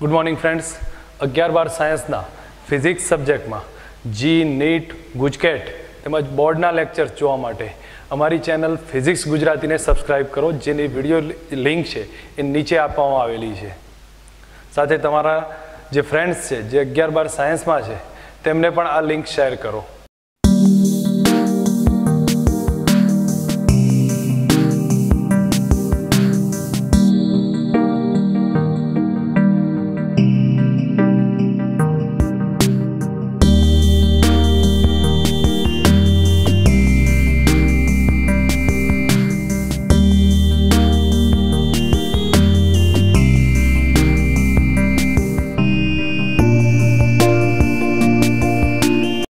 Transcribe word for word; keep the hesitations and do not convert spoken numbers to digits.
Good morning friends. અગિયાર બાર સાયન્સના ફિઝિક્સ સબ્જેક્ટમાં જી નીટ ગુજકેટ તેમજ બોર્ડના લેક્ચર્સ જોવા માટે અમારી ચેનલ ફિઝિક્સ ગુજરાતીને સબસ્ક્રાઈબ કરો, જેની વિડીયો લિંક છે એ નીચે આપવામાં આવેલી છે. સાથે તમારા જે ફ્રેન્ડ્સ છે જે અગિયાર બાર સાયન્સમાં છે તેમને પણ આ લિંક શેર કરો.